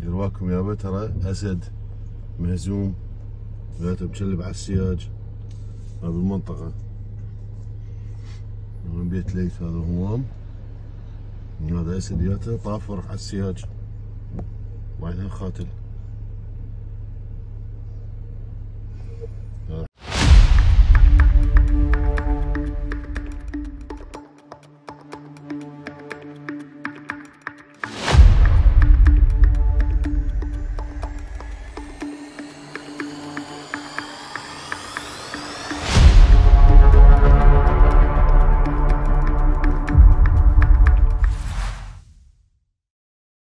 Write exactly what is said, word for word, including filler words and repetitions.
يرواكم يابا ترى اسد مهزوم ذاته مشلب على السياج هذا بالمنطقة من بيت ليث هذا همام. هذا اسد ياته طافر على السياج وبعدها خاتل.